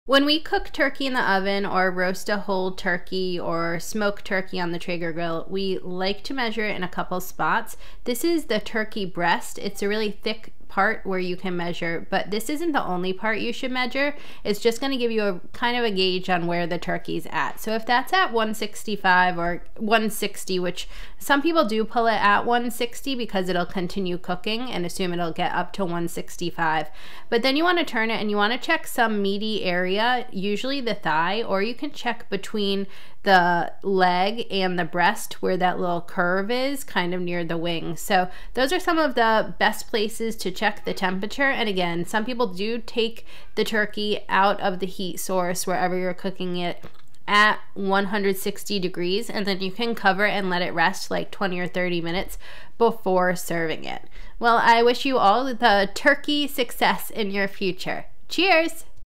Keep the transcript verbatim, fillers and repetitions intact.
When we cook turkey in the oven or roast a whole turkey or smoke turkey on the Traeger grill, we like to measure it in a couple spots. This is the turkey breast. It's a really thick part where you can measure, but this isn't the only part you should measure. It's just going to give you a kind of a gauge on where the turkey's at. So if that's at one sixty-five or one sixty, which some people do pull it at one sixty because it'll continue cooking and assume it'll get up to one sixty-five. But then you want to turn it and you want to check some meaty area, usually the thigh, or you can check between the leg and the breast where that little curve is, kind of near the wing. So those are some of the best places to check the temperature. And again, some people do take the turkey out of the heat source wherever you're cooking it at one hundred sixty degrees, and then you can cover it and let it rest like twenty or thirty minutes before serving it. Well, I wish you all the turkey success in your future. Cheers!